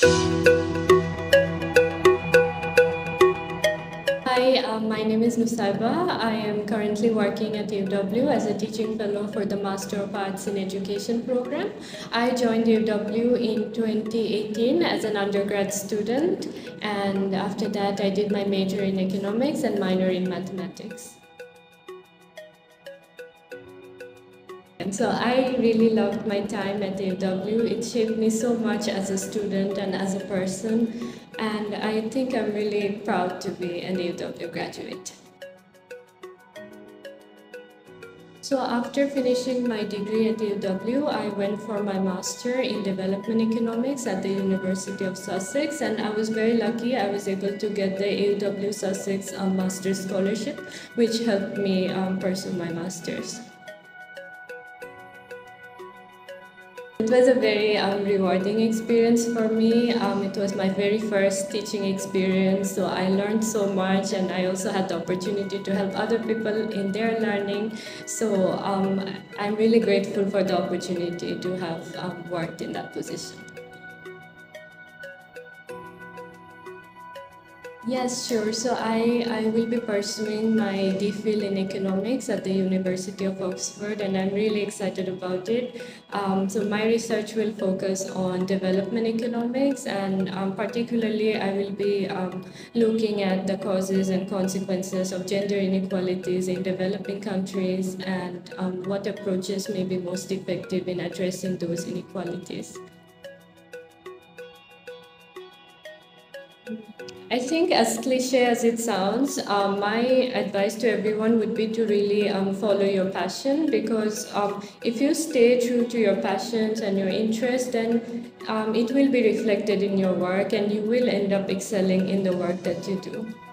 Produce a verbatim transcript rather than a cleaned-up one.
Hi, uh, my name is Nusaiba. I am currently working at U W as a teaching fellow for the Master of Arts in Education program. I joined U W in twenty eighteen as an undergrad student, and after that I did my major in economics and minor in mathematics. And so I really loved my time at U W. It shaped me so much as a student and as a person, and I think I'm really proud to be an U W graduate. So after finishing my degree at U W, I went for my master in development economics at the University of Sussex, and I was very lucky. I was able to get the U W Sussex um, Master's Scholarship, which helped me um, pursue my master's. It was a very um, rewarding experience for me. Um, it was my very first teaching experience, so I learned so much, and I also had the opportunity to help other people in their learning. So um, I'm really grateful for the opportunity to have um, worked in that position. Yes, sure. So I, I will be pursuing my DPhil in economics at the University of Oxford, and I'm really excited about it. Um, so my research will focus on development economics, and um, particularly I will be um, looking at the causes and consequences of gender inequalities in developing countries, and um, what approaches may be most effective in addressing those inequalities. I think, as cliche as it sounds, um, my advice to everyone would be to really um, follow your passion, because um, if you stay true to your passions and your interests, then um, it will be reflected in your work, and you will end up excelling in the work that you do.